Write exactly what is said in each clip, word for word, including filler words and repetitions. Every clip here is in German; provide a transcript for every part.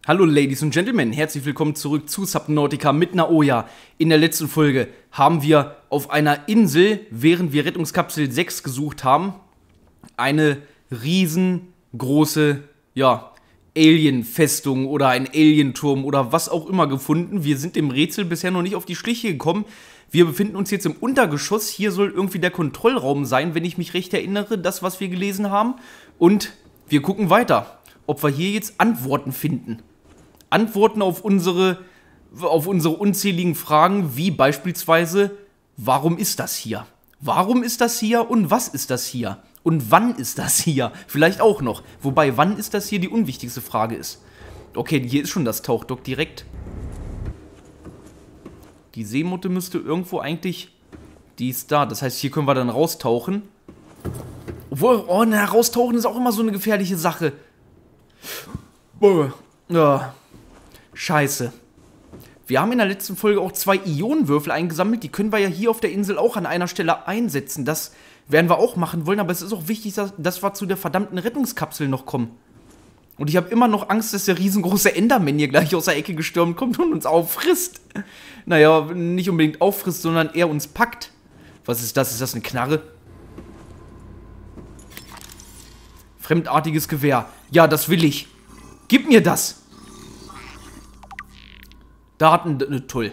Hallo Ladies und Gentlemen, herzlich willkommen zurück zu Subnautica mit Naoya. In der letzten Folge haben wir auf einer Insel, während wir Rettungskapsel sechs gesucht haben, eine riesengroße, ja, Alien-Festung oder ein Alienturm oder was auch immer gefunden. Wir sind dem Rätsel bisher noch nicht auf die Schliche gekommen. Wir befinden uns jetzt im Untergeschoss. Hier soll irgendwie der Kontrollraum sein, wenn ich mich recht erinnere, das, was wir gelesen haben. Und wir gucken weiter, ob wir hier jetzt Antworten finden. Antworten auf unsere, auf unsere unzähligen Fragen, wie beispielsweise, warum ist das hier? Warum ist das hier und was ist das hier? Und wann ist das hier? Vielleicht auch noch. Wobei, wann ist das hier die unwichtigste Frage ist. Okay, hier ist schon das Tauchdock direkt. Die Seemotte müsste irgendwo eigentlich... Die ist da. Das heißt, hier können wir dann raustauchen. Obwohl, oh, na, raustauchen ist auch immer so eine gefährliche Sache. Boah. Ja. Scheiße. Wir haben in der letzten Folge auch zwei Ionenwürfel eingesammelt. Die können wir ja hier auf der Insel auch an einer Stelle einsetzen. Das werden wir auch machen wollen. Aber es ist auch wichtig, dass, dass wir zu der verdammten Rettungskapsel noch kommen. Und ich habe immer noch Angst, dass der riesengroße Enderman hier gleich aus der Ecke gestürmt kommt und uns auffrisst. Naja, nicht unbedingt auffrisst, sondern eher uns packt. Was ist das? Ist das eine Knarre? Fremdartiges Gewehr. Ja, das will ich. Gib mir das. Daten, ne, toll.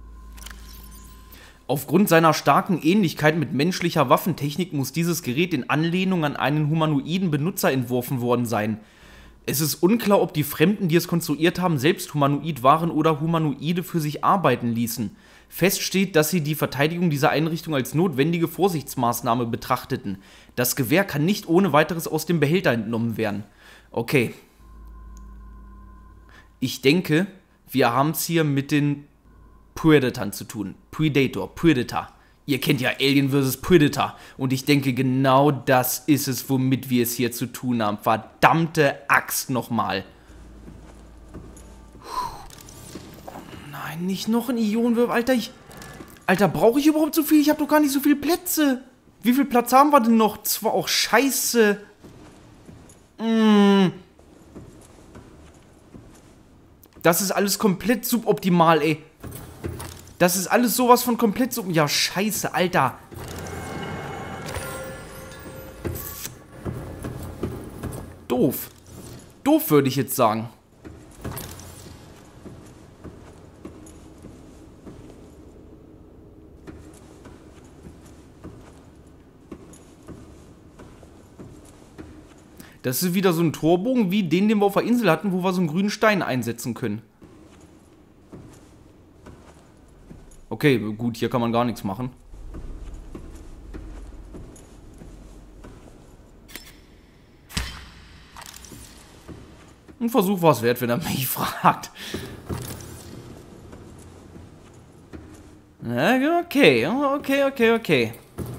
Aufgrund seiner starken Ähnlichkeit mit menschlicher Waffentechnik muss dieses Gerät in Anlehnung an einen humanoiden Benutzer entworfen worden sein. Es ist unklar, ob die Fremden, die es konstruiert haben, selbst humanoid waren oder Humanoide für sich arbeiten ließen. Fest steht, dass sie die Verteidigung dieser Einrichtung als notwendige Vorsichtsmaßnahme betrachteten. Das Gewehr kann nicht ohne weiteres aus dem Behälter entnommen werden. Okay. Ich denke, wir haben es hier mit den Predatoren zu tun. Predator, Predator. Ihr kennt ja Alien versus. Predator. Und ich denke, genau das ist es, womit wir es hier zu tun haben. Verdammte Axt nochmal. Nein, nicht noch ein Ionenwürfel. Alter, ich... Alter, brauche ich überhaupt so viel? Ich habe doch gar nicht so viele Plätze. Wie viel Platz haben wir denn noch? Zwar auch scheiße. Mmh. Das ist alles komplett suboptimal, ey. Das ist alles sowas von komplett sub... Ja, scheiße, Alter. Doof. Doof, würde ich jetzt sagen. Das ist wieder so ein Torbogen wie den, den wir auf der Insel hatten, wo wir so einen grünen Stein einsetzen können. Okay, gut, hier kann man gar nichts machen. Ein Versuch war es wert, wenn er mich fragt. Okay, okay, okay, okay.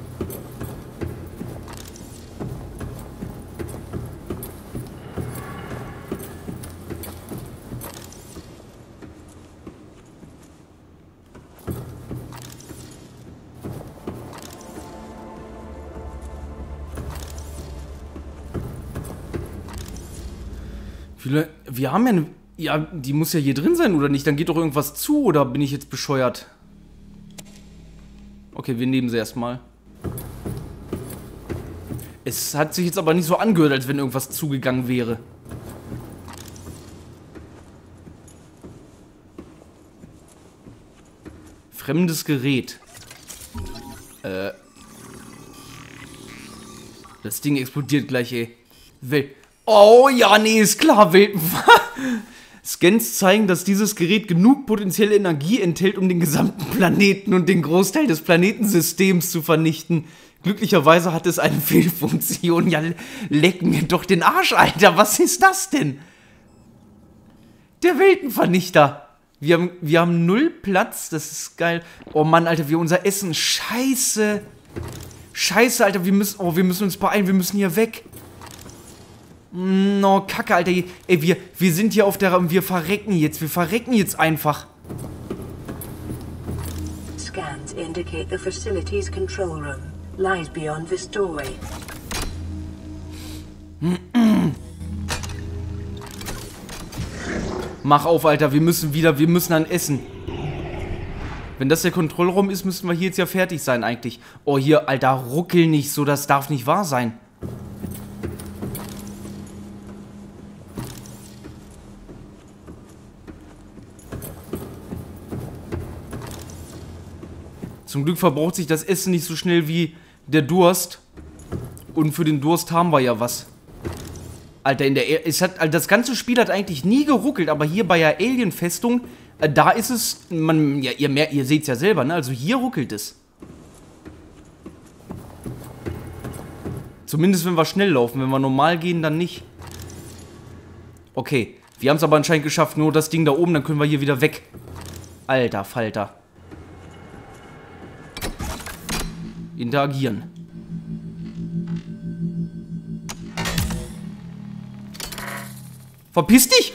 Wir haben ja eine... Ja, die muss ja hier drin sein, oder nicht? Dann geht doch irgendwas zu, oder bin ich jetzt bescheuert? Okay, wir nehmen sie erstmal. Es hat sich jetzt aber nicht so angehört, als wenn irgendwas zugegangen wäre. Fremdes Gerät. Äh. Das Ding explodiert gleich, ey. Wel... Oh, ja, nee, ist klar, Welten. Scans zeigen, dass dieses Gerät genug potenzielle Energie enthält, um den gesamten Planeten und den Großteil des Planetensystems zu vernichten. Glücklicherweise hat es eine Fehlfunktion. Ja, leck mir doch den Arsch, Alter. Was ist das denn? Der Weltenvernichter. Wir haben, wir haben null Platz. Das ist geil. Oh Mann, Alter, wir unser Essen. Scheiße. Scheiße, Alter, wir müssen, oh, wir müssen uns beeilen. Wir müssen hier weg. No, Kacke, Alter. Ey, wir, wir sind hier auf der... Wir verrecken jetzt. Wir verrecken jetzt einfach. Scans indicate the facility's control room lies beyond this doorway. Mach auf, Alter. Wir müssen wieder, wir müssen an Essen. Wenn das der Kontrollraum ist, müssten wir hier jetzt ja fertig sein eigentlich. Oh, hier, Alter, ruckel nicht so. Das darf nicht wahr sein. Zum Glück verbraucht sich das Essen nicht so schnell wie der Durst. Und für den Durst haben wir ja was. Alter, in der, es hat, also das ganze Spiel hat eigentlich nie geruckelt, aber hier bei der Alien-Festung, äh, da ist es, man, ja, ihr, mehr, ihr seht es ja selber, ne? Also hier ruckelt es. Zumindest wenn wir schnell laufen, wenn wir normal gehen, dann nicht. Okay, wir haben es aber anscheinend geschafft, nur das Ding da oben, dann können wir hier wieder weg. Alter Falter. Interagieren. Verpiss dich!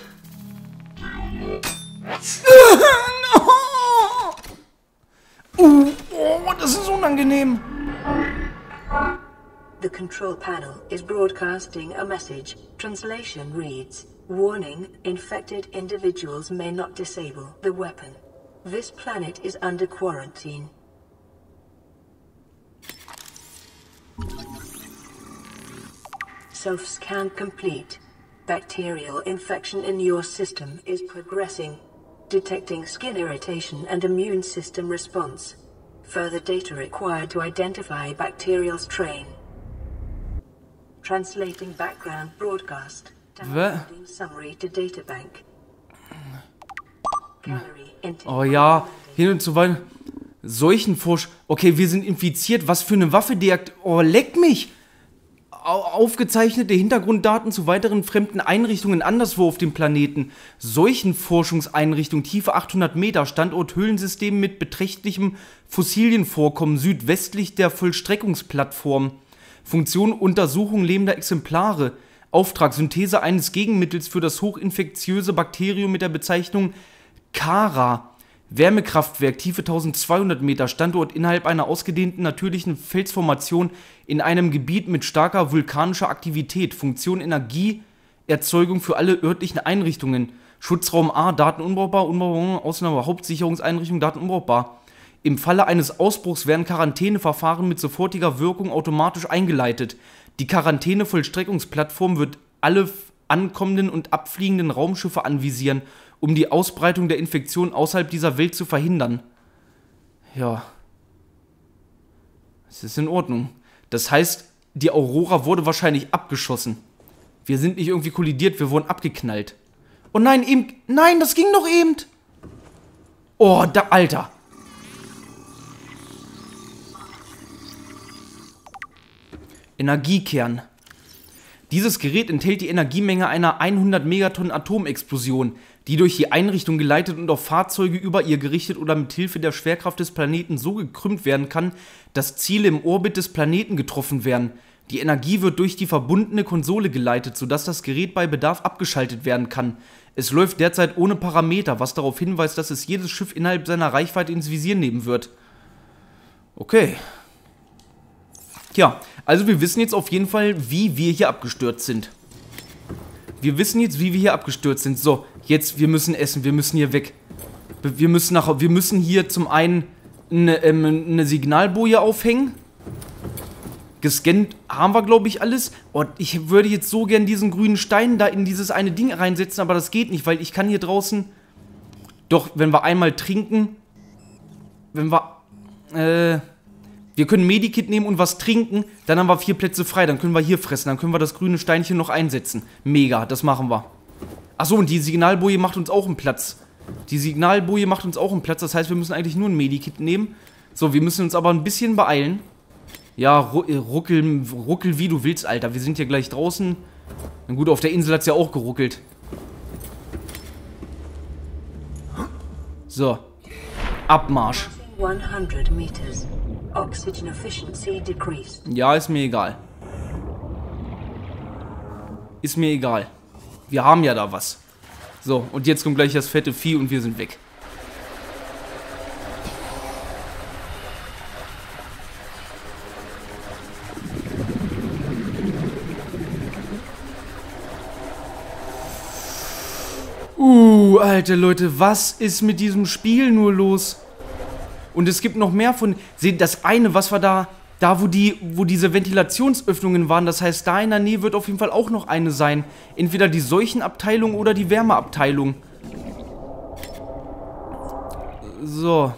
Uh, oh, das ist unangenehm. The control panel is broadcasting a message. Translation reads, "Warning, infected individuals may not disable the weapon. This planet is under quarantine." Self-scan complete. Bacterial infection in your system is progressing. Detecting skin irritation and immune system response. Further data required to identify bacterial strain. Translating background broadcast. Downloading summary to databank. Oh ja, hin und so weiter. Seuchenforsch. Okay, wir sind infiziert. Was für eine Waffe deakt. Oh, leck mich! Aufgezeichnete Hintergrunddaten zu weiteren fremden Einrichtungen anderswo auf dem Planeten. Seuchenforschungseinrichtung, Tiefe achthundert Meter, Standort Höhlensystem mit beträchtlichem Fossilienvorkommen südwestlich der Vollstreckungsplattform. Funktion Untersuchung lebender Exemplare. Auftrag Synthese eines Gegenmittels für das hochinfektiöse Bakterium mit der Bezeichnung Kara. Wärmekraftwerk, Tiefe tausendzweihundert Meter, Standort innerhalb einer ausgedehnten natürlichen Felsformation in einem Gebiet mit starker vulkanischer Aktivität. Funktion Energieerzeugung für alle örtlichen Einrichtungen. Schutzraum A, Daten unbrauchbar, unbrauchbar, Ausnahme, Hauptsicherungseinrichtung, Daten unbrauchbar. Im Falle eines Ausbruchs werden Quarantäneverfahren mit sofortiger Wirkung automatisch eingeleitet. Die Quarantänevollstreckungsplattform wird alle ankommenden und abfliegenden Raumschiffe anvisieren, um die Ausbreitung der Infektion außerhalb dieser Welt zu verhindern. Ja. Es ist in Ordnung. Das heißt, die Aurora wurde wahrscheinlich abgeschossen. Wir sind nicht irgendwie kollidiert, wir wurden abgeknallt. Oh nein, eben... Nein, das ging doch eben! Oh, da... Alter! Energiekern. Dieses Gerät enthält die Energiemenge einer hundert Megatonnen Atomexplosion, die durch die Einrichtung geleitet und auf Fahrzeuge über ihr gerichtet oder mit Hilfe der Schwerkraft des Planeten so gekrümmt werden kann, dass Ziele im Orbit des Planeten getroffen werden. Die Energie wird durch die verbundene Konsole geleitet, sodass das Gerät bei Bedarf abgeschaltet werden kann. Es läuft derzeit ohne Parameter, was darauf hinweist, dass es jedes Schiff innerhalb seiner Reichweite ins Visier nehmen wird. Okay. Tja, also wir wissen jetzt auf jeden Fall, wie wir hier abgestürzt sind. Wir wissen jetzt, wie wir hier abgestürzt sind. So, jetzt, wir müssen essen, wir müssen hier weg. Wir müssen, nach, wir müssen hier zum einen eine, ähm, eine Signalboje aufhängen. Gescannt haben wir, glaube ich, alles. Und ich würde jetzt so gern diesen grünen Stein da in dieses eine Ding reinsetzen, aber das geht nicht, weil ich kann hier draußen... Doch, wenn wir einmal trinken... Wenn wir... Äh... Wir können Medikit nehmen und was trinken, dann haben wir vier Plätze frei, dann können wir hier fressen, dann können wir das grüne Steinchen noch einsetzen. Mega, das machen wir. Achso, und die Signalboje macht uns auch einen Platz. Die Signalboje macht uns auch einen Platz, das heißt, wir müssen eigentlich nur ein Medikit nehmen. So, wir müssen uns aber ein bisschen beeilen. Ja, ruckel, ruckel wie du willst, Alter. Wir sind hier gleich draußen. Na gut, auf der Insel hat es ja auch geruckelt. So. Abmarsch. hundert meters. Oxygen efficiency decreased. Ja, ist mir egal. Ist mir egal. Wir haben ja da was. So, und jetzt kommt gleich das fette Vieh und wir sind weg. Uh, Alter, Leute, was ist mit diesem Spiel nur los? Und es gibt noch mehr von... Seht, das eine, was war da... Da, wo die, wo diese Ventilationsöffnungen waren, das heißt, da in der Nähe wird auf jeden Fall auch noch eine sein. Entweder die Seuchenabteilung oder die Wärmeabteilung. So.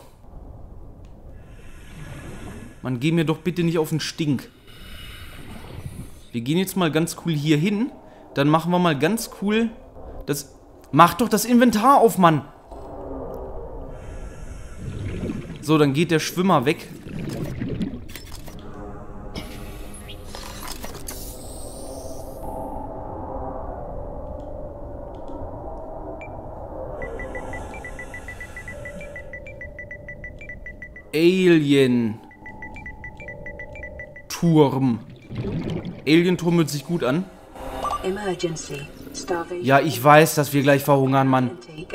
Man, geh mir doch bitte nicht auf den Stink. Wir gehen jetzt mal ganz cool hier hin. Dann machen wir mal ganz cool das... Mach doch das Inventar auf, Mann! So, dann geht der Schwimmer weg. Alien Turm. Alien Turm hört sich gut an. Ja, ich weiß, dass wir gleich verhungern, Mann.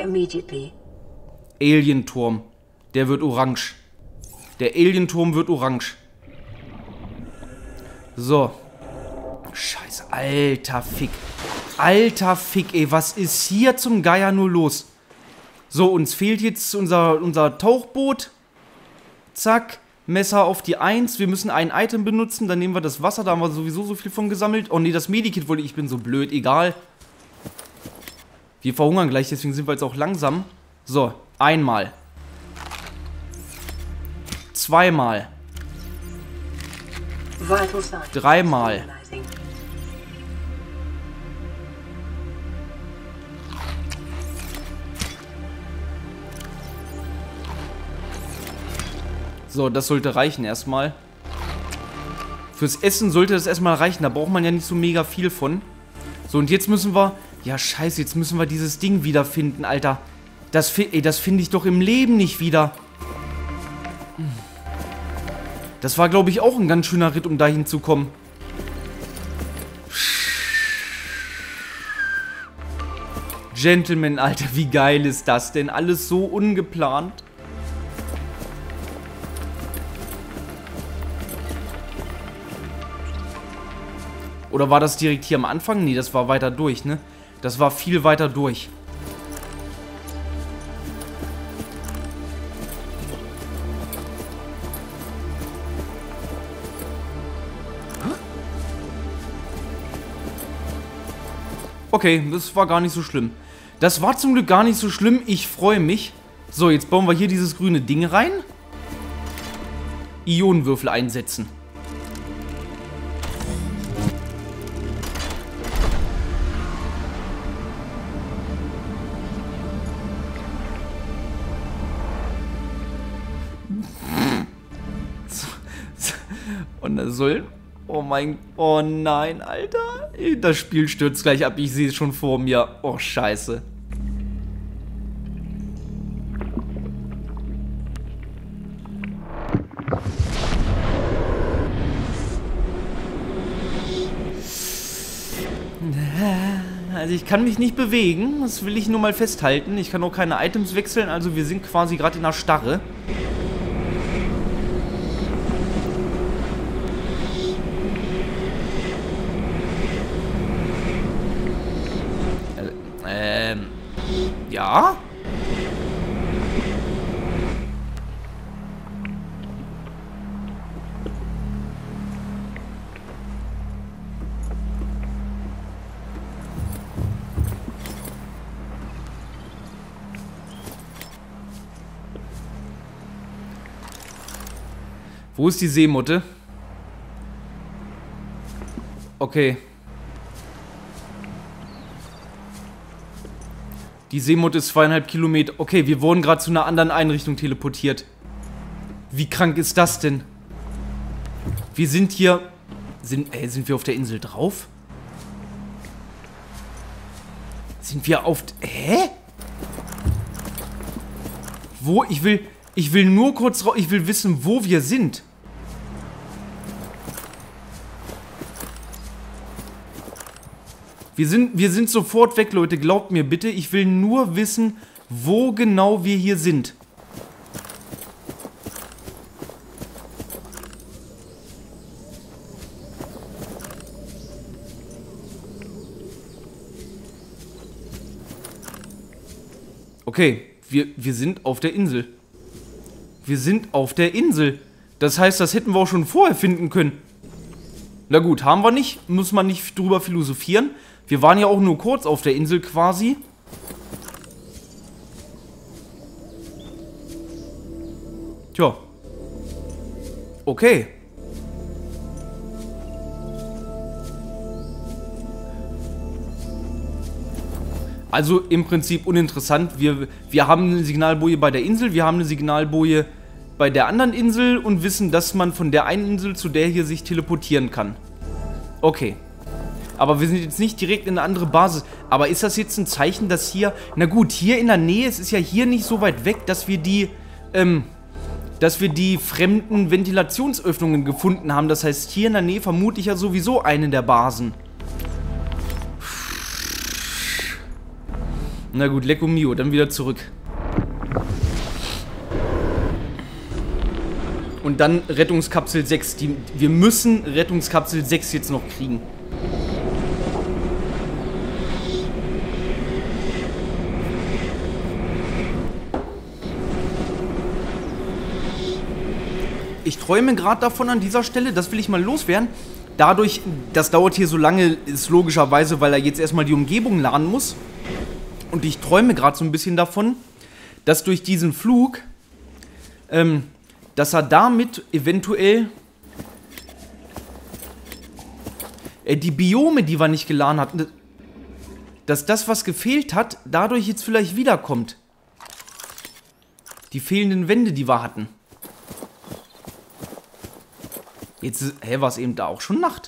Alien Turm. Der wird orange. Der Alien Turm wird orange. So. Scheiße, alter Fick. Alter Fick, ey, was ist hier zum Geier nur los? So, uns fehlt jetzt unser, unser Tauchboot. Zack, Messer auf die eins. Wir müssen ein Item benutzen. Dann nehmen wir das Wasser. Da haben wir sowieso so viel von gesammelt. Oh nee, das Medikit wollte ich. Ich bin so blöd. Egal. Wir verhungern gleich. Deswegen sind wir jetzt auch langsam. So, einmal. Zweimal. Dreimal. So, das sollte reichen erstmal. Fürs Essen sollte das erstmal reichen. Da braucht man ja nicht so mega viel von. So, und jetzt müssen wir... Ja, scheiße, jetzt müssen wir dieses Ding wiederfinden, Alter. Das, ey, das finde ich doch im Leben nicht wieder. Das war, glaube ich, auch ein ganz schöner Ritt, um da hinzukommen. Gentleman, Alter, wie geil ist das denn? Alles so ungeplant. Oder war das direkt hier am Anfang? Nee, das war weiter durch, ne? Das war viel weiter durch. Okay, das war gar nicht so schlimm. Das war zum Glück gar nicht so schlimm. Ich freue mich. So, jetzt bauen wir hier dieses grüne Ding rein. Ionenwürfel einsetzen. Und das soll... Oh mein... Oh nein, Alter. Das Spiel stürzt gleich ab. Ich sehe es schon vor mir. Oh, scheiße. Also ich kann mich nicht bewegen. Das will ich nur mal festhalten. Ich kann auch keine Items wechseln. Also wir sind quasi gerade in einer Starre. Ähm, ja? Wo ist die Seemotte? Okay. Die Seemotte ist zweieinhalb Kilometer. Okay, wir wurden gerade zu einer anderen Einrichtung teleportiert. Wie krank ist das denn? Wir sind hier... Sind, äh, sind wir auf der Insel drauf? Sind wir auf... Hä? Wo? Ich will... Ich will nur kurz... Ich will wissen, wo wir sind. Wir sind, wir sind sofort weg, Leute. Glaubt mir bitte. Ich will nur wissen, wo genau wir hier sind. Okay, wir, wir sind auf der Insel. Wir sind auf der Insel. Das heißt, das hätten wir auch schon vorher finden können. Na gut, haben wir nicht. Muss man nicht drüber philosophieren. Wir waren ja auch nur kurz auf der Insel quasi. Tja. Okay. Also im Prinzip uninteressant. Wir, wir haben eine Signalboje bei der Insel, wir haben eine Signalboje bei der anderen Insel und wissen, dass man von der einen Insel zu der hier sich teleportieren kann. Okay. Aber wir sind jetzt nicht direkt in eine andere Basis. Aber ist das jetzt ein Zeichen, dass hier... Na gut, hier in der Nähe, es ist ja hier nicht so weit weg, dass wir die... Ähm, dass wir die fremden Ventilationsöffnungen gefunden haben. Das heißt, hier in der Nähe vermute ich ja sowieso eine der Basen. Na gut, Lecco Mio, dann wieder zurück. Und dann Rettungskapsel sechs. Die, wir müssen Rettungskapsel sechs jetzt noch kriegen. Ich träume gerade davon an dieser Stelle, das will ich mal loswerden. Dadurch, das dauert hier so lange, ist logischerweise, weil er jetzt erstmal die Umgebung laden muss. Und ich träume gerade so ein bisschen davon, dass durch diesen Flug, ähm, dass er damit eventuell äh, die Biome, die wir nicht geladen hatten, dass das, was gefehlt hat, dadurch jetzt vielleicht wiederkommt. Die fehlenden Wände, die wir hatten. Jetzt, hä, war es eben da auch schon Nacht?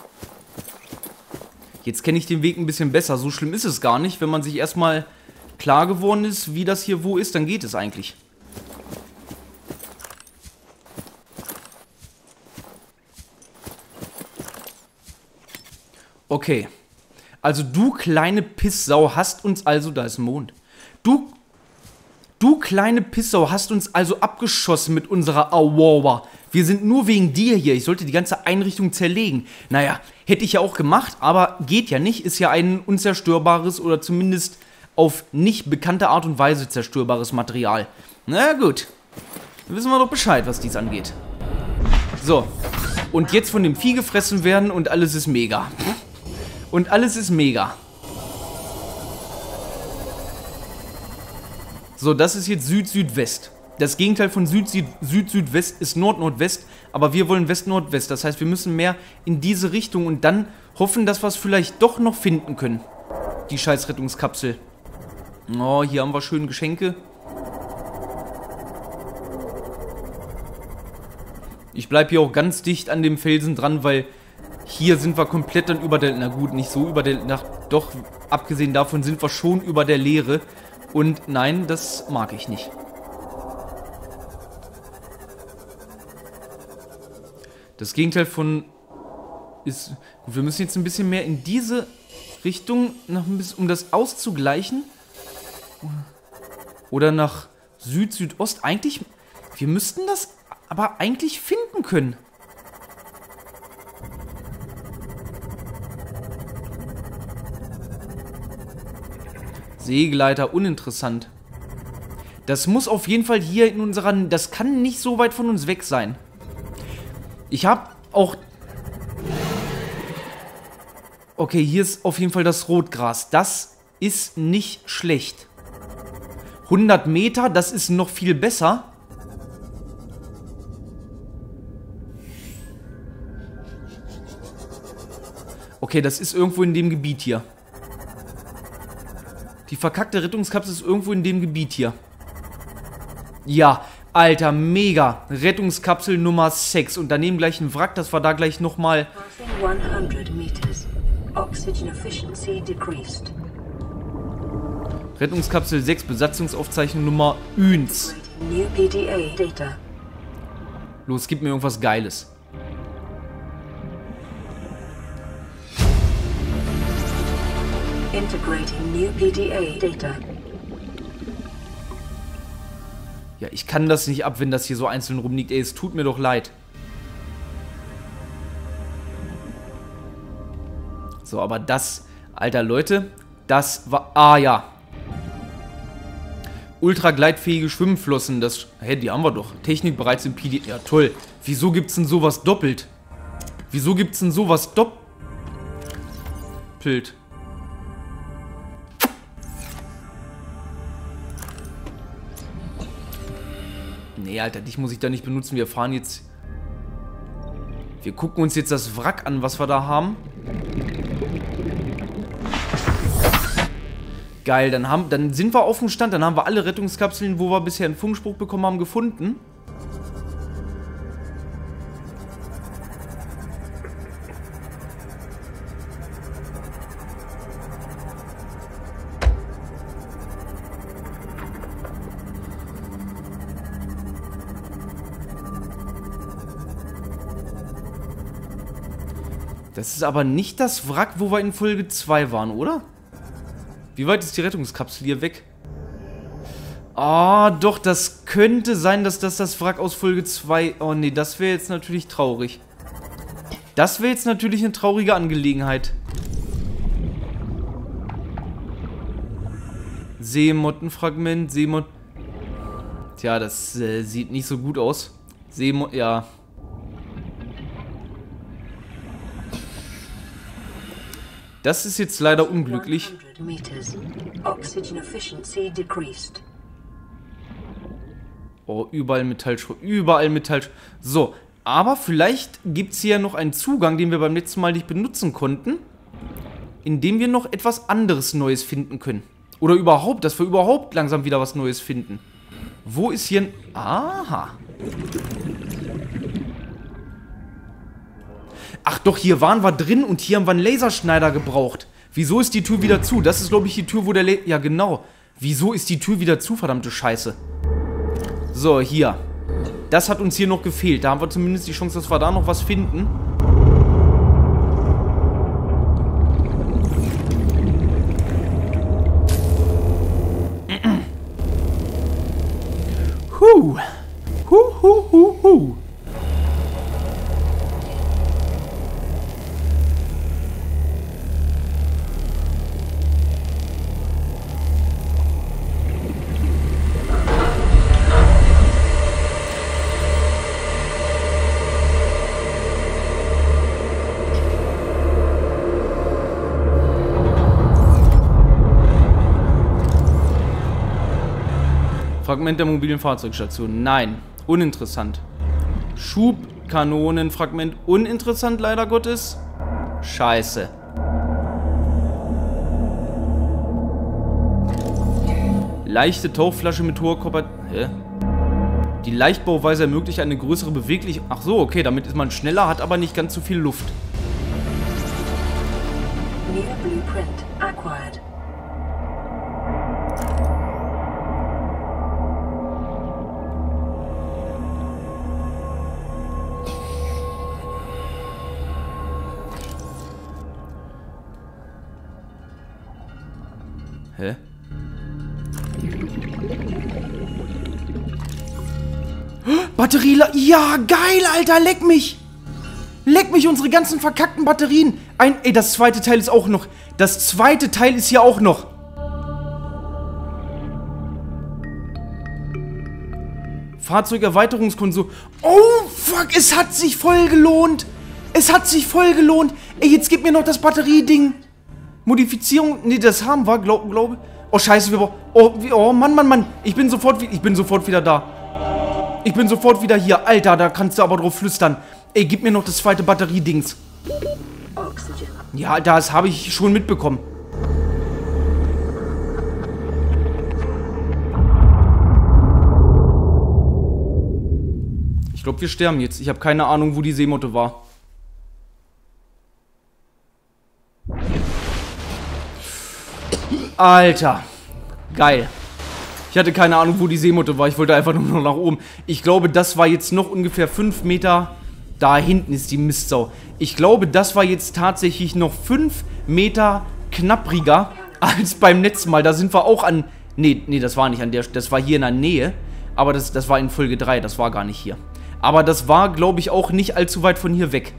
Jetzt kenne ich den Weg ein bisschen besser. So schlimm ist es gar nicht. Wenn man sich erstmal klar geworden ist, wie das hier wo ist, dann geht es eigentlich. Okay. Also du kleine Pisssau hast uns also... Da ist ein Mond. Du... Du kleine Pisssau hast uns also abgeschossen mit unserer Aurora. Wir sind nur wegen dir hier. Ich sollte die ganze Einrichtung zerlegen. Naja, hätte ich ja auch gemacht, aber geht ja nicht. Ist ja ein unzerstörbares oder zumindest auf nicht bekannte Art und Weise zerstörbares Material. Na gut. Dann wissen wir doch Bescheid, was dies angeht. So. Und jetzt von dem Vieh gefressen werden und alles ist mega. Und alles ist mega. So, das ist jetzt Süd-Südwest. Das Gegenteil von Süd-Südwest ist Nord-Nordwest, aber wir wollen West-Nordwest. Das heißt, wir müssen mehr in diese Richtung und dann hoffen, dass wir es vielleicht doch noch finden können. Die scheiß Rettungskapsel. Oh, hier haben wir schöne Geschenke. Ich bleibe hier auch ganz dicht an dem Felsen dran, weil hier sind wir komplett dann über der... Na gut, nicht so über der... Na, doch, abgesehen davon sind wir schon über der Leere. Und nein, das mag ich nicht. Das Gegenteil von ist... Gut, wir müssen jetzt ein bisschen mehr in diese Richtung, noch ein bisschen, um das auszugleichen. Oder nach Süd-Südost. Eigentlich, wir müssten das aber eigentlich finden können. Seegleiter, uninteressant. Das muss auf jeden Fall hier in unserer... Das kann nicht so weit von uns weg sein. Ich habe auch... Okay, hier ist auf jeden Fall das Rotgras. Das ist nicht schlecht. hundert Meter, das ist noch viel besser. Okay, das ist irgendwo in dem Gebiet hier. Die verkackte Rettungskapsel ist irgendwo in dem Gebiet hier. Ja, Alter, mega. Rettungskapsel Nummer sechs. Und daneben gleich ein Wrack, dass wir da gleich nochmal... Rettungskapsel sechs, Besatzungsaufzeichnung Nummer eins. Los, gib mir irgendwas Geiles. Integrating new P D A data. Ja, ich kann das nicht ab, wenn das hier so einzeln rumliegt. Ey, es tut mir doch leid. So, aber das, alter Leute, das war... Ah, ja. Ultra gleitfähige Schwimmflossen. Das, hä, die haben wir doch. Technik bereits im P D... Ja, toll. Wieso gibt's denn sowas doppelt? Wieso gibt's denn sowas doppelt? Nee, Alter, dich muss ich da nicht benutzen. Wir fahren jetzt... Wir gucken uns jetzt das Wrack an, was wir da haben. Geil, dann, haben, dann sind wir auf dem Stand. Dann haben wir alle Rettungskapseln, wo wir bisher einen Funkspruch bekommen haben, gefunden. Das ist aber nicht das Wrack, wo wir in Folge zwei waren, oder? Wie weit ist die Rettungskapsel hier weg? Ah, oh, doch, das könnte sein, dass das das Wrack aus Folge zwei... Oh, nee, das wäre jetzt natürlich traurig. Das wäre jetzt natürlich eine traurige Angelegenheit. Seemottenfragment, Seemott... Tja, das äh, sieht nicht so gut aus. Seemott... Ja... Das ist jetzt leider unglücklich. Oh, überall Metallschrott, überall Metallschrott. So, aber vielleicht gibt es hier noch einen Zugang, den wir beim letzten Mal nicht benutzen konnten, indem wir noch etwas anderes Neues finden können. Oder überhaupt, dass wir überhaupt langsam wieder was Neues finden. Wo ist hier ein... Aha. Ach doch, hier waren wir drin und hier haben wir einen Laserschneider gebraucht. Wieso ist die Tür wieder zu? Das ist, glaube ich, die Tür, wo der... La ja, genau. Wieso ist die Tür wieder zu, verdammte Scheiße? So, hier. Das hat uns hier noch gefehlt. Da haben wir zumindest die Chance, dass wir da noch was finden. Huh. Huh, huh, huh, huh. Fragment der mobilen Fahrzeugstation. Nein. Uninteressant. Schubkanonenfragment. Uninteressant, leider Gottes. Scheiße. Leichte Tauchflasche mit hoher Kopper... Hä? Die Leichtbauweise ermöglicht eine größere Beweglichkeit... Ach so, okay. Damit ist man schneller, hat aber nicht ganz so viel Luft. New blueprint acquired. Hä? Batterie... Ja, geil, Alter, leck mich! Leck mich, unsere ganzen verkackten Batterien! Ein... Ey, das zweite Teil ist auch noch... Das zweite Teil ist hier auch noch. Fahrzeugerweiterungskonsole. Oh, fuck, es hat sich voll gelohnt! Es hat sich voll gelohnt! Ey, jetzt gib mir noch das Batterieding! Modifizierung, nee, das haben wir, glaube glaub. Oh, scheiße, wir brauchen... Oh, oh, Mann, Mann, Mann. Ich bin sofort, ich bin sofort wieder da. Ich bin sofort wieder hier. Alter, da kannst du aber drauf flüstern. Ey, gib mir noch das zweite Batteriedings. Ja, das habe ich schon mitbekommen. Ich glaube, wir sterben jetzt. Ich habe keine Ahnung, wo die Seemotte war. Alter. Geil. Ich hatte keine Ahnung, wo die Seemotte war. Ich wollte einfach nur noch nach oben. Ich glaube, das war jetzt noch ungefähr fünf Meter. Da hinten ist die Mistsau. Ich glaube, das war jetzt tatsächlich noch fünf Meter knappriger als beim letzten Mal. Da sind wir auch an... Nee, nee, das war nicht an der... Das war hier in der Nähe. Aber das, das war in Folge drei. Das war gar nicht hier. Aber das war, glaube ich, auch nicht allzu weit von hier weg.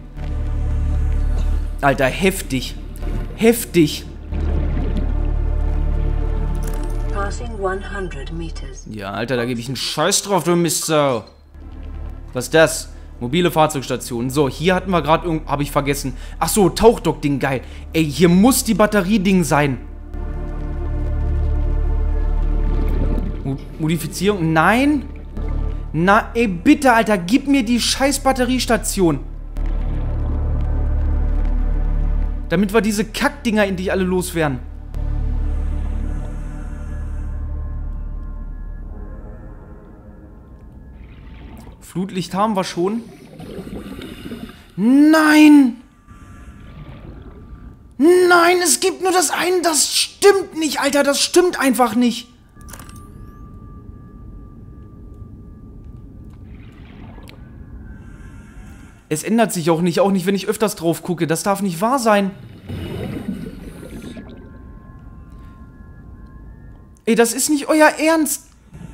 Alter, heftig. Heftig. Passing hundert meters. Ja, Alter, da gebe ich einen Scheiß drauf, du Mistsau. Was ist das? Mobile Fahrzeugstation. So, hier hatten wir gerade irgend... Habe ich vergessen. Ach so, Tauchdock-Ding, geil. Ey, hier muss die Batterieding sein. Mo Modifizierung? Nein? Na, ey, bitte, Alter, gib mir die scheiß Batteriestation. Damit wir diese Kackdinger endlich alle loswerden. Flutlicht haben wir schon. Nein! Nein, es gibt nur das eine. Das stimmt nicht, Alter. Das stimmt einfach nicht. Es ändert sich auch nicht. Auch nicht, wenn ich öfters drauf gucke. Das darf nicht wahr sein. Ey, das ist nicht euer Ernst.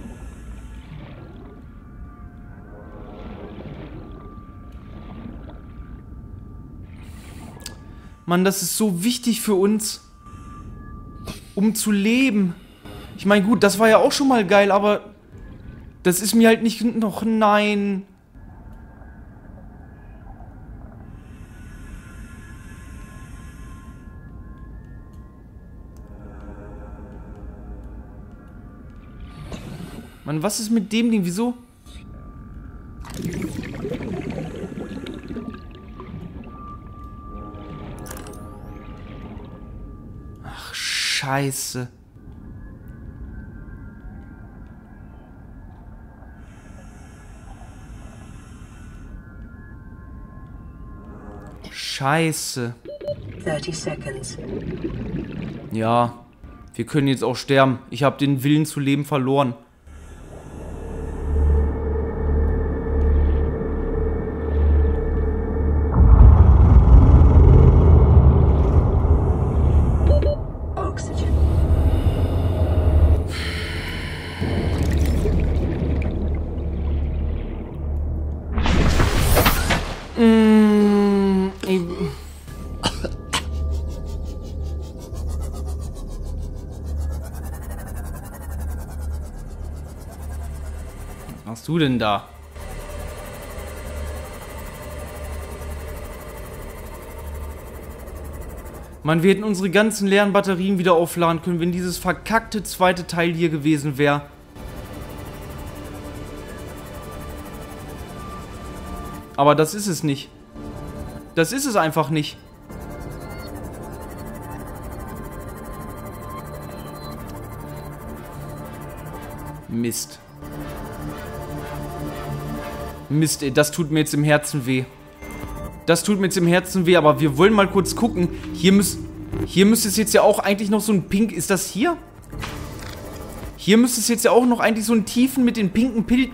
Mann, das ist so wichtig für uns, um zu leben. Ich meine, gut, das war ja auch schon mal geil, aber das ist mir halt nicht noch... Nein. Mann, was ist mit dem Ding? Wieso? Scheiße. Scheiße. thirty seconds. Ja, wir können jetzt auch sterben. Ich habe den Willen zu leben verloren. Was machst du denn da? Mann, wir hätten unsere ganzen leeren Batterien wieder aufladen können, wenn dieses verkackte zweite Teil hier gewesen wäre. Aber das ist es nicht. Das ist es einfach nicht. Mist. Mist, ey, das tut mir jetzt im Herzen weh. Das tut mir jetzt im Herzen weh, aber wir wollen mal kurz gucken. Hier müsst, hier müsste es jetzt ja auch eigentlich noch so ein Pink... Ist das hier? Hier müsste es jetzt ja auch noch eigentlich so einen Tiefen mit den pinken Pilzen...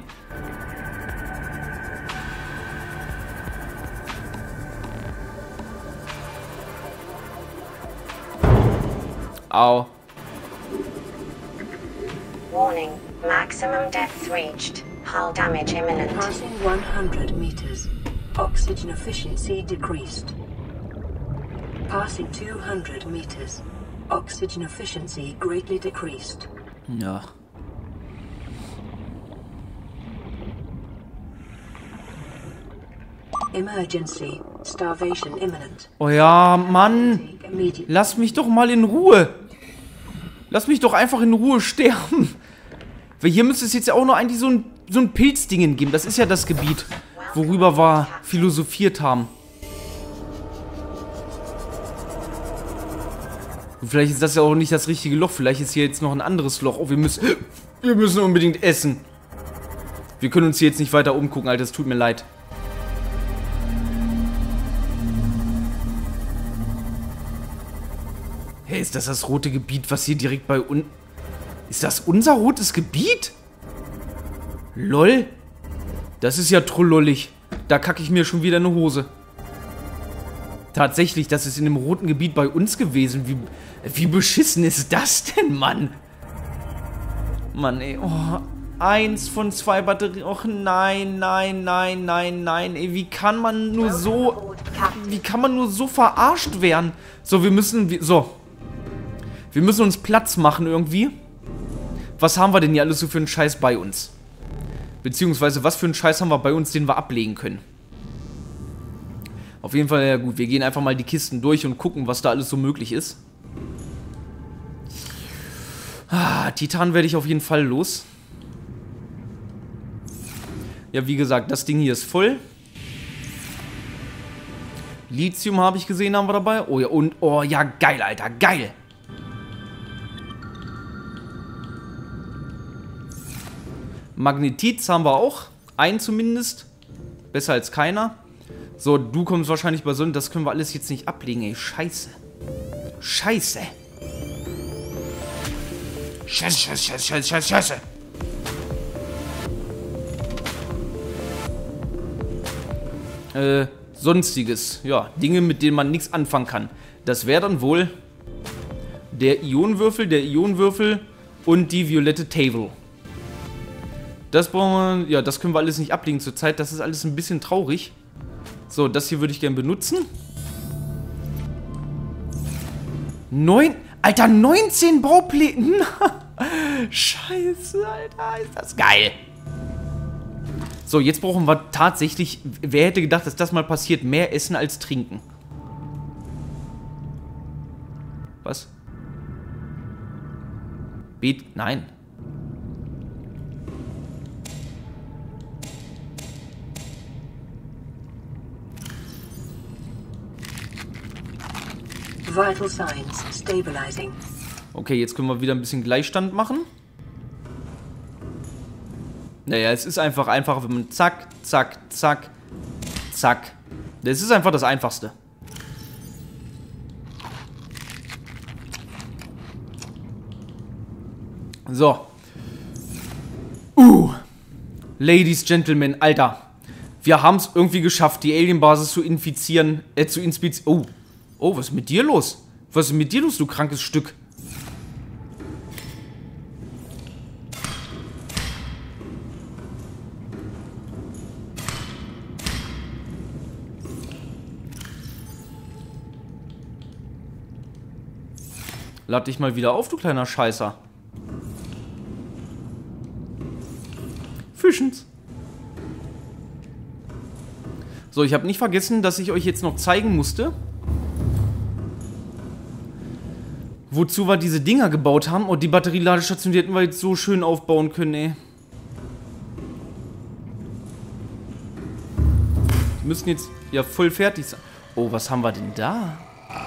Au. Warning, maximum depth reached. Hull damage imminent. Passing one hundred meters. Oxygen efficiency decreased. Passing two hundred meters. Oxygen efficiency greatly decreased. Ja. Emergency. Starvation imminent. Oh ja, Mann. Lass mich doch mal in Ruhe. Lass mich doch einfach in Ruhe sterben. Weil hier müsste es jetzt ja auch noch eigentlich so ein, so ein Pilzdingen geben. Das ist ja das Gebiet, worüber wir philosophiert haben. Und vielleicht ist das ja auch nicht das richtige Loch. Vielleicht ist hier jetzt noch ein anderes Loch. Oh, wir müssen, wir müssen unbedingt essen. Wir können uns hier jetzt nicht weiter umgucken, Alter. Es tut mir leid. Hey, ist das das rote Gebiet, was hier direkt bei uns... Ist das unser rotes Gebiet? Lol. Das ist ja trollollig. Da kacke ich mir schon wieder eine Hose. Tatsächlich, das ist in dem roten Gebiet bei uns gewesen. Wie, wie beschissen ist das denn, Mann? Mann, ey. Oh, eins von zwei Batterien. Och, nein, nein, nein, nein, nein. Ey, wie kann man nur so... Wie kann man nur so verarscht werden? So, wir müssen... So. Wir müssen uns Platz machen irgendwie. Was haben wir denn hier alles so für einen Scheiß bei uns? Beziehungsweise, was für einen Scheiß haben wir bei uns, den wir ablegen können? Auf jeden Fall, ja gut, wir gehen einfach mal die Kisten durch und gucken, was da alles so möglich ist. Ah, Titan werde ich auf jeden Fall los. Ja, wie gesagt, das Ding hier ist voll. Lithium habe ich gesehen, haben wir dabei. Oh ja, und, oh ja, geil, Alter, geil. Magnetits haben wir auch. Einen zumindest. Besser als keiner. So, du kommst wahrscheinlich bei Sonne. Das können wir alles jetzt nicht ablegen, ey. Scheiße. Scheiße. Scheiße, scheiße, scheiße, scheiße, scheiße, scheiße. Äh, sonstiges. Ja, Dinge, mit denen man nichts anfangen kann. Das wäre dann wohl der Ionenwürfel, der Ionenwürfel und die violette Table. Das brauchen wir, ja, das können wir alles nicht ablegen zurzeit. Das ist alles ein bisschen traurig. So, das hier würde ich gerne benutzen. Neun, Alter, neunzehn Baupläne. Scheiße, Alter, ist das geil. So, jetzt brauchen wir tatsächlich, wer hätte gedacht, dass das mal passiert, mehr Essen als Trinken. Was? Bet, nein. Vital signs stabilizing. Okay, jetzt können wir wieder ein bisschen Gleichstand machen. Naja, es ist einfach einfacher, wenn man zack, zack, zack, zack. Das ist einfach das Einfachste. So. Uh. Ladies, Gentlemen, Alter. Wir haben es irgendwie geschafft, die Alienbasis zu infizieren, äh, zu inspizieren. Oh. Oh, was ist mit dir los? Was ist mit dir los, du krankes Stück? Lad dich mal wieder auf, du kleiner Scheißer. Fischens. So, ich habe nicht vergessen, dass ich euch jetzt noch zeigen musste, wozu wir diese Dinger gebaut haben. Und die Batterieladestation, die hätten wir jetzt so schön aufbauen können, ey. Die müssen jetzt ja voll fertig sein. Oh, was haben wir denn da?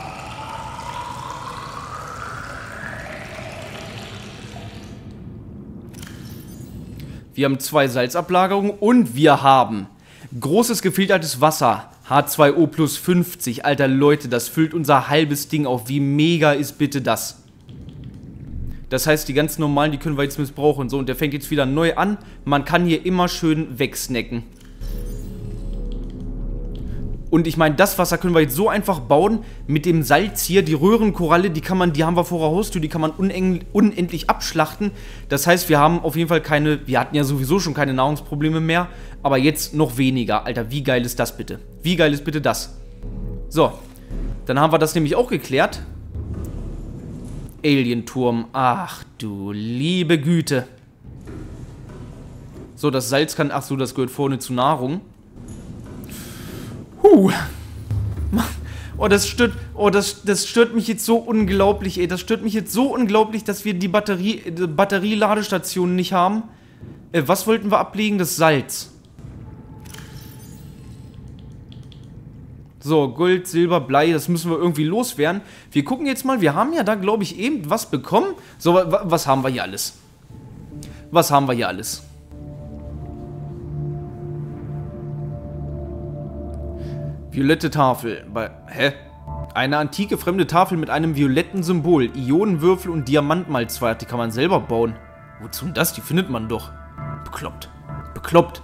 Wir haben zwei Salzablagerungen und wir haben großes gefiltertes Wasser. H zwei O plus fünfzig. Alter Leute, das füllt unser halbes Ding auf. Wie mega ist bitte das? Das heißt, die ganz normalen, die können wir jetzt missbrauchen und so. Und der fängt jetzt wieder neu an. Man kann hier immer schön wegsnacken. Und ich meine, das Wasser können wir jetzt so einfach bauen. Mit dem Salz hier, die Röhrenkoralle, die kann man, die haben wir vor der Haustür, die kann man unendlich abschlachten. Das heißt, wir haben auf jeden Fall keine, wir hatten ja sowieso schon keine Nahrungsprobleme mehr. Aber jetzt noch weniger. Alter, wie geil ist das bitte? Wie geil ist bitte das? So, dann haben wir das nämlich auch geklärt. Alienturm. Ach du liebe Güte. So, das Salz kann, ach so, das gehört vorne zur Nahrung. Huh. Oh, das stört, oh, das, das stört mich jetzt so unglaublich, ey. Das stört mich jetzt so unglaublich, dass wir die Batterie, die Batterieladestationen nicht haben. Äh, was wollten wir ablegen? Das Salz. So, Gold, Silber, Blei, das müssen wir irgendwie loswerden. Wir gucken jetzt mal, wir haben ja da, glaube ich, eben was bekommen. So, was haben wir hier alles? Was haben wir hier alles? Violette Tafel. Bei, hä? Eine antike fremde Tafel mit einem violetten Symbol. Ionenwürfel und Diamantmalzwart. Die kann man selber bauen. Wozu denn das? Die findet man doch. Bekloppt. Bekloppt.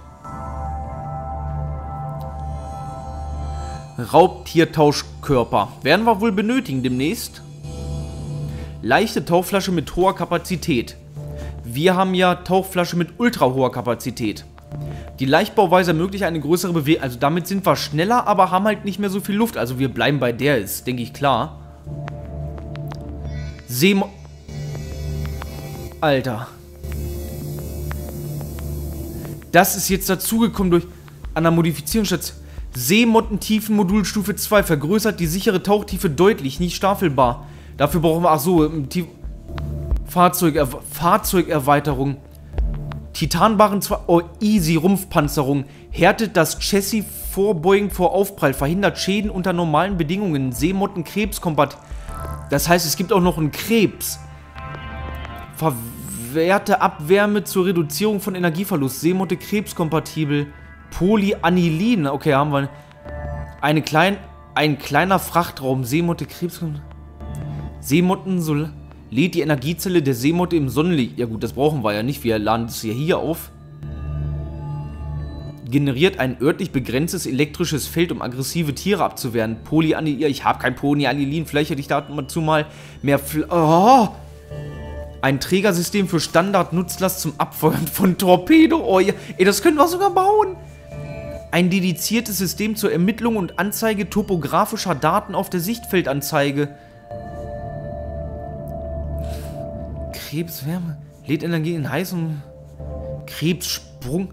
Raubtiertauschkörper. Werden wir wohl benötigen demnächst. Leichte Tauchflasche mit hoher Kapazität. Wir haben ja Tauchflasche mit ultra hoher Kapazität. Die Leichtbauweise ermöglicht eine größere Bewegung. Also damit sind wir schneller, aber haben halt nicht mehr so viel Luft. Also wir bleiben bei der, ist, denke ich, klar. Seemo... Alter. Das ist jetzt dazugekommen durch an der Modifizierungsstation. Seemottentiefenmodul Stufe zwei. Vergrößert die sichere Tauchtiefe deutlich, nicht staffelbar. Dafür brauchen wir, ach so, Fahrzeuger, Fahrzeugerweiterung. Titanbarren zwei. Oh, easy, Rumpfpanzerung. Härtet das Chassis vorbeugend vor Aufprall. Verhindert Schäden unter normalen Bedingungen. Seemotten Krebskompat. Das heißt, es gibt auch noch einen Krebs. Verwehrte Abwärme zur Reduzierung von Energieverlust. Seemotte krebskompatibel. Polyanilin. Okay, haben wir eine klein, ein kleiner Frachtraum. Seemotte krebskompatibel. Seemotten so lädt die Energiezelle der Seemotte im Sonnenlicht. Ja gut, das brauchen wir ja nicht. Wir laden es ja hier auf. Generiert ein örtlich begrenztes elektrisches Feld, um aggressive Tiere abzuwehren. Polyanilin. Ich habe kein Polyanilin. Vielleicht hätte ich dazu mal mehr... Fl oh! Ein Trägersystem für Standardnutzlast zum Abfeuern von Torpedo. Oh ja. Ey, das können wir sogar bauen. Ein dediziertes System zur Ermittlung und Anzeige topografischer Daten auf der Sichtfeldanzeige. Krebswärme. Lädt Energie in heißem Krebssprung.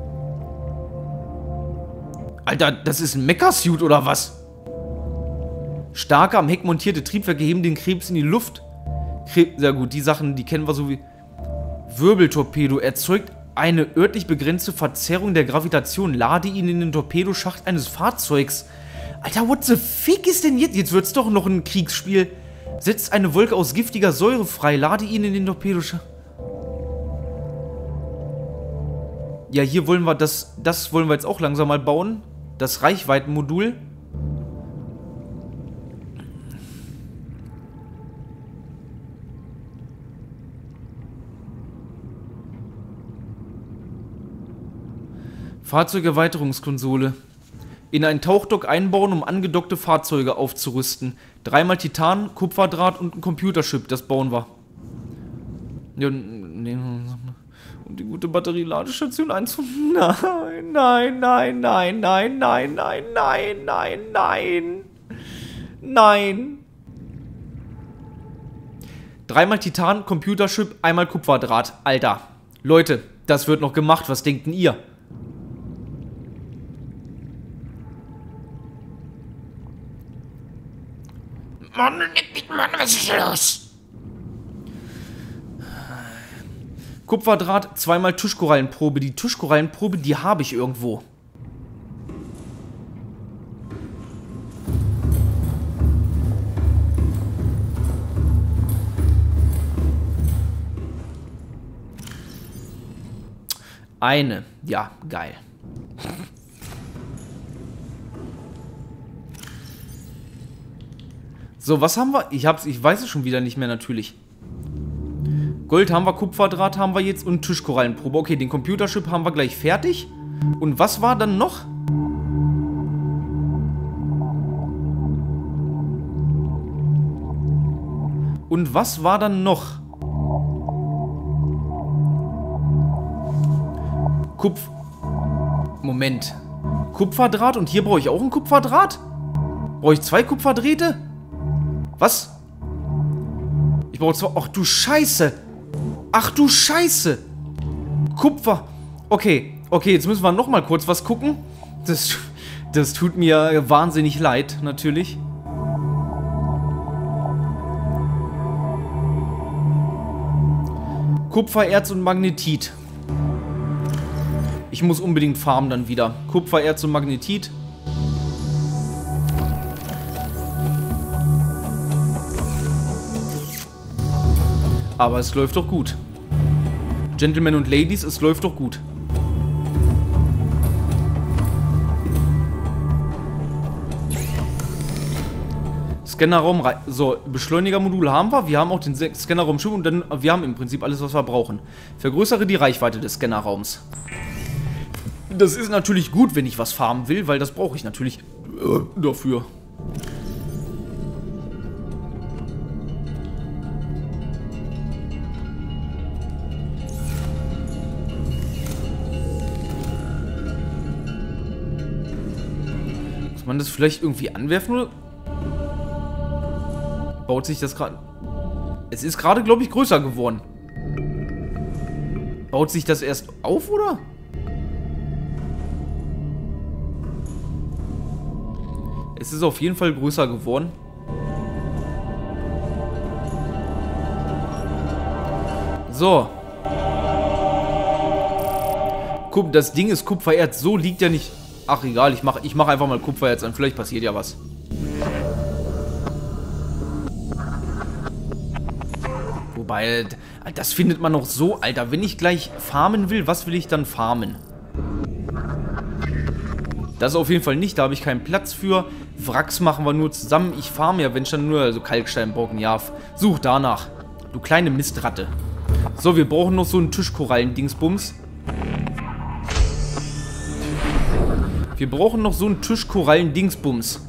Alter, das ist ein Mecha-Suit oder was? Starke am Heck montierte Triebwerke heben den Krebs in die Luft. Krebs, ja gut, die Sachen, die kennen wir so wie... Wirbeltorpedo erzeugt eine örtlich begrenzte Verzerrung der Gravitation. Lade ihn in den Torpedoschacht eines Fahrzeugs. Alter, what the fick ist denn jetzt? Jetzt wird's doch noch ein Kriegsspiel. Setzt eine Wolke aus giftiger Säure frei. Lade ihn in den Torpedoschacht. Ja, hier wollen wir das... Das wollen wir jetzt auch langsam mal bauen. Das Reichweitenmodul. Fahrzeugerweiterungskonsole. In einen Tauchdock einbauen, um angedockte Fahrzeuge aufzurüsten. Dreimal Titan, Kupferdraht und ein Computerchip. Das bauen wir. Ja, nee. Und die gute Batterieladestation eins. Nein, nein, nein, nein, nein, nein, nein, nein, nein, nein. Nein. Dreimal Titan, Computerchip, einmal Kupferdraht. Alter. Leute, das wird noch gemacht. Was denkt denn ihr? Mann, Mann, was ist los? Kupferdraht, zweimal Tischkorallenprobe. Die Tischkorallenprobe, die habe ich irgendwo. Eine. Ja, geil. So, was haben wir? Ich hab's, ich weiß es schon wieder nicht mehr natürlich. Gold haben wir, Kupferdraht haben wir jetzt und Tischkorallenprobe. Okay, den Computerchip haben wir gleich fertig. Und was war dann noch? Und was war dann noch? Kupf... Moment. Kupferdraht und hier brauche ich auch einen Kupferdraht? Brauche ich zwei Kupferdrähte? Was? Ich brauche zwei... Ach du Scheiße. Ach du Scheiße. Kupfer. Okay, okay, jetzt müssen wir noch mal kurz was gucken. Das, das tut mir wahnsinnig leid, natürlich. Kupfererz und Magnetit. Ich muss unbedingt farmen dann wieder. Kupfererz und Magnetit. Aber es läuft doch gut. Gentlemen und Ladies, es läuft doch gut. Scannerraum, so, Beschleunigermodul haben wir. Wir haben auch den Scannerraum schon und dann, wir haben im Prinzip alles, was wir brauchen. Vergrößere die Reichweite des Scannerraums. Das ist natürlich gut, wenn ich was farmen will, weil das brauche ich natürlich äh, dafür. Muss man das vielleicht irgendwie anwerfen oder? Baut sich das gerade... Es ist gerade, glaube ich, größer geworden. Baut sich das erst auf, oder? Es ist auf jeden Fall größer geworden. So. Guck, das Ding ist Kupfererz. So liegt ja nicht... Ach, egal. Ich mache ich mach einfach mal Kupfererz an. Vielleicht passiert ja was. Wobei, das findet man noch so, Alter. Wenn ich gleich farmen will, was will ich dann farmen? Das auf jeden Fall nicht. Da habe ich keinen Platz für. Wracks machen wir nur zusammen. Ich farme ja, wenn schon nur also Kalksteinbrocken. Ja, such danach. Du kleine Mistratte. So, wir brauchen noch so einen Tischkorallen-Dingsbums. Wir brauchen noch so einen Tischkorallen-Dingsbums.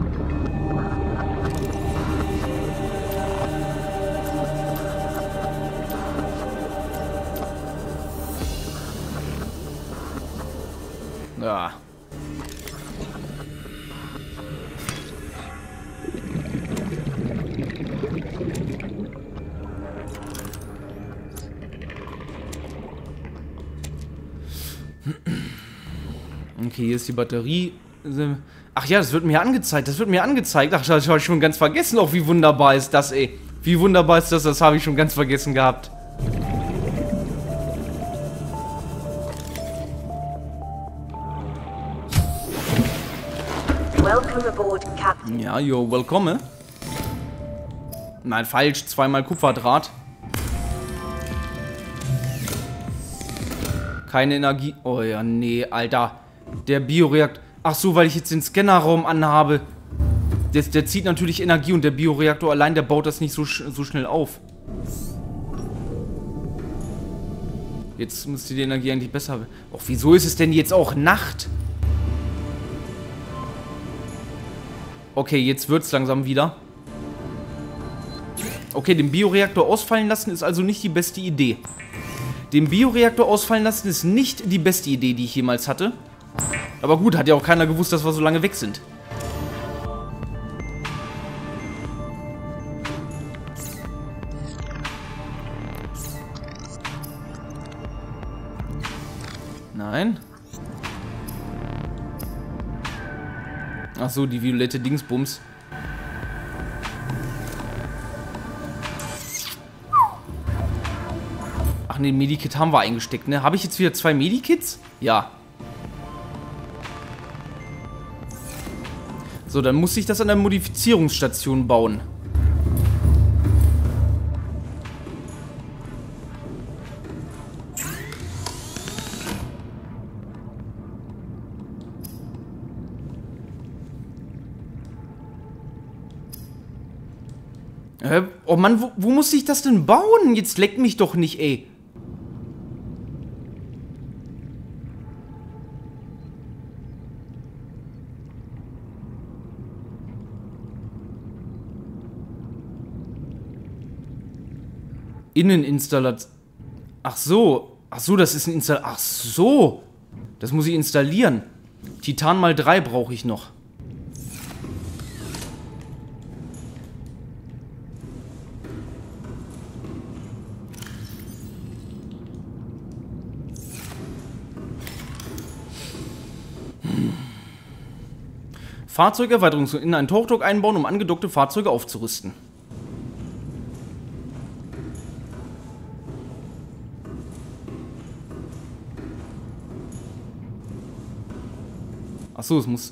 Ja. Okay, hier ist die Batterie. Ach ja, das wird mir angezeigt. Das wird mir angezeigt. Ach, das habe ich schon ganz vergessen. Auch wie wunderbar ist das, ey. Wie wunderbar ist das? Das habe ich schon ganz vergessen gehabt. Welcome aboard, Captain. Ja, yo, willkommen. Nein, falsch. Zweimal Kupferdraht. Keine Energie. Oh ja, nee, Alter. Der Bioreaktor. Ach so, weil ich jetzt den Scannerraum anhabe. Der, der zieht natürlich Energie und der Bioreaktor allein, der baut das nicht so, so schnell auf. Jetzt müsste die Energie eigentlich besser... Och, wieso ist es denn jetzt auch Nacht? Okay, jetzt wird's langsam wieder. Okay, den Bioreaktor ausfallen lassen ist also nicht die beste Idee. Den Bioreaktor ausfallen lassen ist nicht die beste Idee, die ich jemals hatte. Aber gut, hat ja auch keiner gewusst, dass wir so lange weg sind. Nein. Ach so, die violette Dingsbums. Ach ne, Medikit haben wir eingesteckt, ne? Habe ich jetzt wieder zwei Medikits? Ja. So, dann muss ich das an der Modifizierungsstation bauen. Äh, oh Mann, wo, wo muss ich das denn bauen? Jetzt leck mich doch nicht, ey. Inneninstallation. Ach so. Ach so, das ist ein Install... Ach so. Das muss ich installieren. Titan mal drei brauche ich noch. Hm. Fahrzeugerweiterung in einen Tauchdruck einbauen, um angedockte Fahrzeuge aufzurüsten. Ach so, es muss...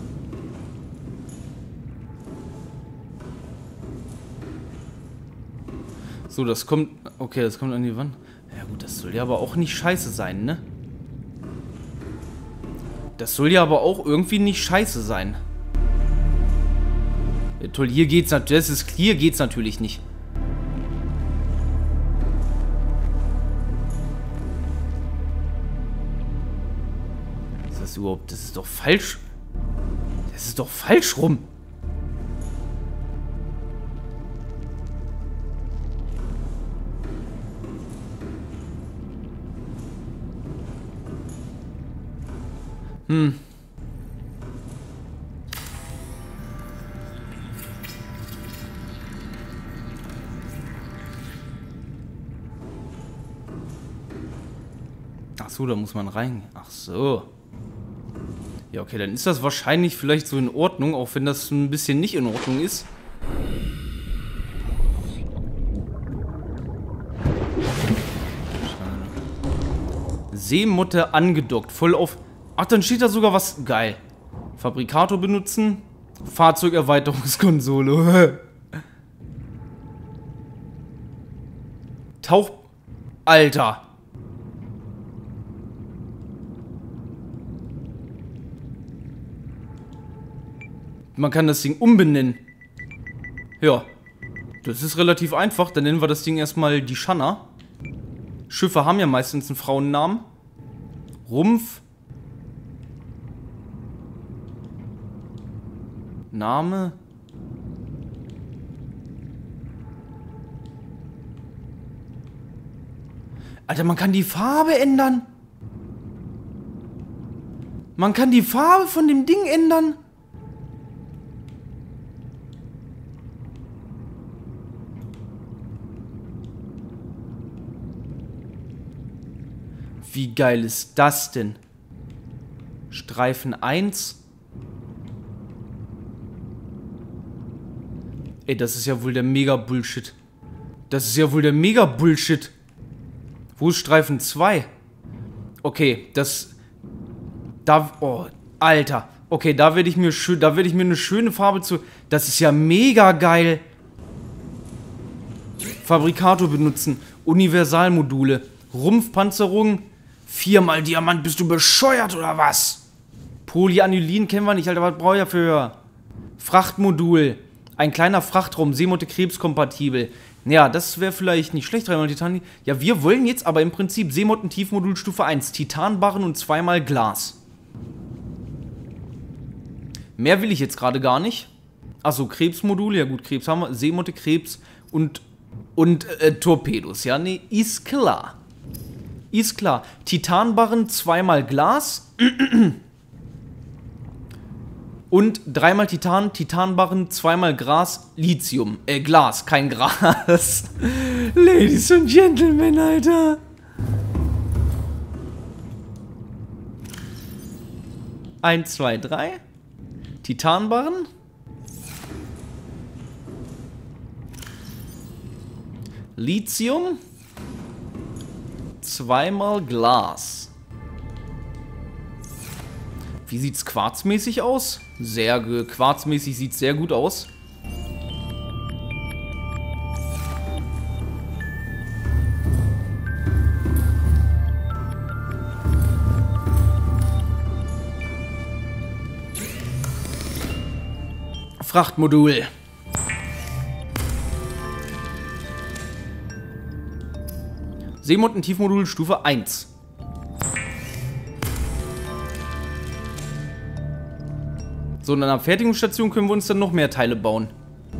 So, das kommt... Okay, das kommt an die Wand. Ja gut, das soll ja aber auch nicht scheiße sein, ne? Das soll ja aber auch irgendwie nicht scheiße sein. Ja, toll, hier geht's natürlich... Das ist... Hier geht's natürlich nicht. Überhaupt, das ist doch falsch. Das ist doch falsch rum. Hm. Ach so, da muss man rein. Ach so. Ja, okay, dann ist das wahrscheinlich vielleicht so in Ordnung, auch wenn das ein bisschen nicht in Ordnung ist. Seemotte angedockt, voll auf... Ach, dann steht da sogar was... Geil. Fabrikator benutzen. Fahrzeugerweiterungskonsole. Tauch... Alter. Man kann das Ding umbenennen. Ja. Das ist relativ einfach. Dann nennen wir das Ding erstmal die Shanna. Schiffe haben ja meistens einen Frauennamen. Rumpf. Name. Alter, man kann die Farbe ändern. Man kann die Farbe von dem Ding ändern. Wie geil ist das denn? Streifen eins. Ey, das ist ja wohl der Mega-Bullshit. Das ist ja wohl der Mega-Bullshit. Wo ist Streifen zwei? Okay, das... Da... Oh, Alter. Okay, da werde ich mir schön... Da werde ich mir eine schöne Farbe zu... Das ist ja mega geil. Fabrikator benutzen. Universalmodule. Rumpfpanzerung. Viermal Diamant. Bist du bescheuert oder was? Polyanilin kennen wir nicht, Alter. Was brauche ich dafür? Frachtmodul. Ein kleiner Frachtraum. Seemotte krebskompatibel. Ja, das wäre vielleicht nicht schlecht. Dreimal Titan. Ja, wir wollen jetzt aber im Prinzip Seemotten Tiefmodul Stufe eins. Titanbarren und zweimal Glas. Mehr will ich jetzt gerade gar nicht. Achso, Krebsmodul. Ja gut, Krebs haben wir. Seemotte, Krebs und, und äh, Torpedos. Ja, nee, ist klar. Ist klar. Titanbarren, zweimal Glas. Und dreimal Titan, Titanbarren, zweimal Gras, Lithium. Äh, Glas, kein Gras. Ladies and Gentlemen, Alter. Eins, zwei, drei. Titanbarren. Lithium. Zweimal Glas. Wie sieht's quarzmäßig aus? Sehr quarzmäßig sieht's sehr gut aus. Frachtmodul. Seemotten Tiefmodul Stufe eins. So, in einer Fertigungsstation können wir uns dann noch mehr Teile bauen.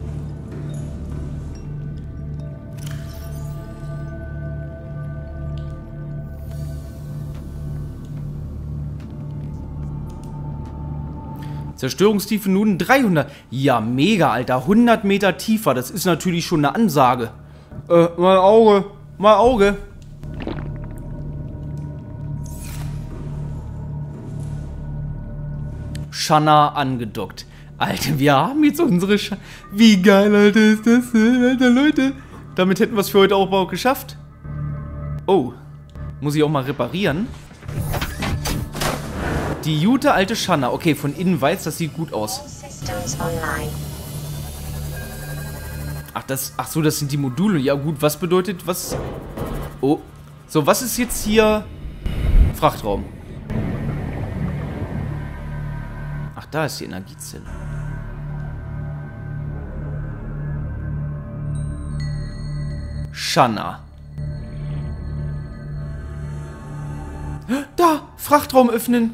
Zerstörungstiefe nun dreihundert. Ja, mega, Alter. hundert Meter tiefer. Das ist natürlich schon eine Ansage. Äh, mein Auge. Mein Auge. Shanna angedockt. Alter, wir haben jetzt unsere Sch... Wie geil, Alter, ist das denn? Alter, Leute. Damit hätten wir es für heute auch auch geschafft. Oh. Muss ich auch mal reparieren. Die gute alte Shanna. Okay, von innen weiß, das sieht gut aus. Ach, das... Ach so, das sind die Module. Ja gut, was bedeutet was... Oh. So, was ist jetzt hier... Frachtraum. Ach, da ist die Energiezelle. Shanna. Da! Frachtraum öffnen!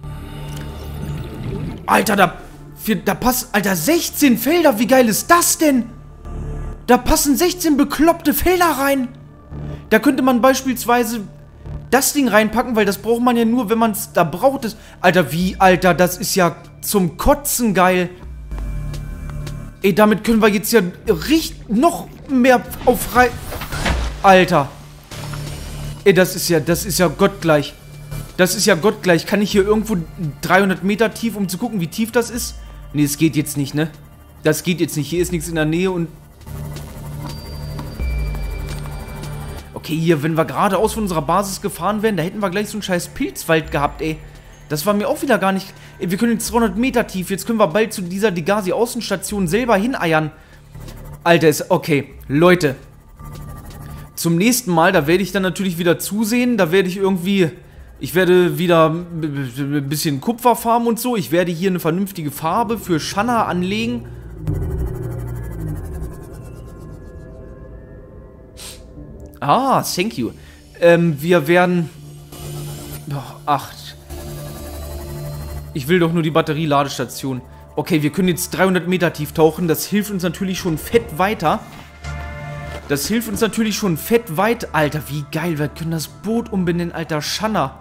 Alter, da... Für, da passen... Alter, sechzehn Felder! Wie geil ist das denn? Da passen sechzehn bekloppte Felder rein! Da könnte man beispielsweise... das Ding reinpacken, weil das braucht man ja nur, wenn man es da braucht. Ist. Alter, wie, Alter, das ist ja zum Kotzen geil. Ey, damit können wir jetzt ja richtig noch mehr auf frei... Alter. Ey, das ist ja, das ist ja gottgleich. Das ist ja gottgleich. Kann ich hier irgendwo dreihundert Meter tief, um zu gucken, wie tief das ist? Nee, es geht jetzt nicht, ne? Das geht jetzt nicht. Hier ist nichts in der Nähe und... Okay, hier, wenn wir geradeaus von unserer Basis gefahren wären, da hätten wir gleich so einen scheiß Pilzwald gehabt, ey. Das war mir auch wieder gar nicht... Ey, wir können jetzt zweihundert Meter tief. Jetzt können wir bald zu dieser Degasi-Außenstation selber hineiern. Alter, ist... Okay, Leute. Zum nächsten Mal, da werde ich dann natürlich wieder zusehen. Da werde ich irgendwie... Ich werde wieder ein bisschen Kupfer farmen und so. Ich werde hier eine vernünftige Farbe für Shanna anlegen. Ah, thank you. Ähm, wir werden... Ach. Ich will doch nur die Batterieladestation. Okay, wir können jetzt dreihundert Meter tief tauchen. Das hilft uns natürlich schon fett weiter. Das hilft uns natürlich schon fett weit. Alter, wie geil. Wir können das Boot umbenennen, Alter. Shanna.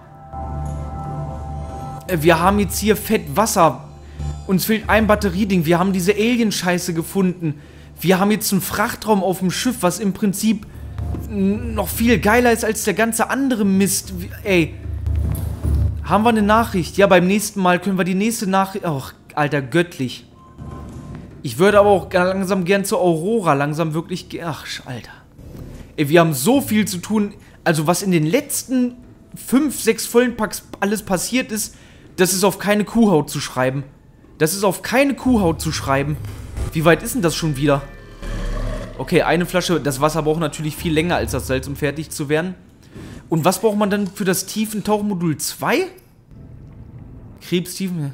Wir haben jetzt hier fett Wasser. Uns fehlt ein Batterieding. Wir haben diese Alien-Scheiße gefunden. Wir haben jetzt einen Frachtraum auf dem Schiff, was im Prinzip noch viel geiler ist als der ganze andere Mist. Ey. Haben wir eine Nachricht? Ja, beim nächsten Mal können wir die nächste Nachricht... Ach, Alter, göttlich. Ich würde aber auch langsam gern zur Aurora. Langsam wirklich... Ach, Alter. Ey, wir haben so viel zu tun. Also, was in den letzten fünf, sechs Folgenpacks alles passiert ist, das ist auf keine Kuhhaut zu schreiben. Das ist auf keine Kuhhaut zu schreiben. Wie weit ist denn das schon wieder? Okay, eine Flasche. Das Wasser braucht natürlich viel länger als das Salz, um fertig zu werden. Und was braucht man dann für das Tiefentauchmodul zwei? Krebstiefen.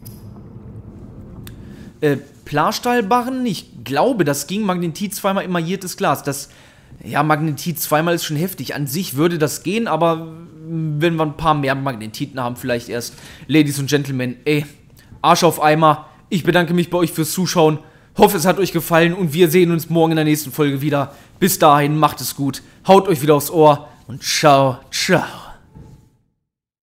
Äh, Plastahlbarren? Ich glaube, das ging Magnetit zweimal emailliertes Glas. Das, ja, Magnetit zweimal ist schon heftig. An sich würde das gehen, aber wenn wir ein paar mehr Magnetiten haben, vielleicht erst. Ladies und Gentlemen, ey, Arsch auf Eimer. Ich bedanke mich bei euch fürs Zuschauen. Hoffe, es hat euch gefallen und wir sehen uns morgen in der nächsten Folge wieder. Bis dahin, macht es gut. Haut euch wieder aufs Ohr und ciao, ciao.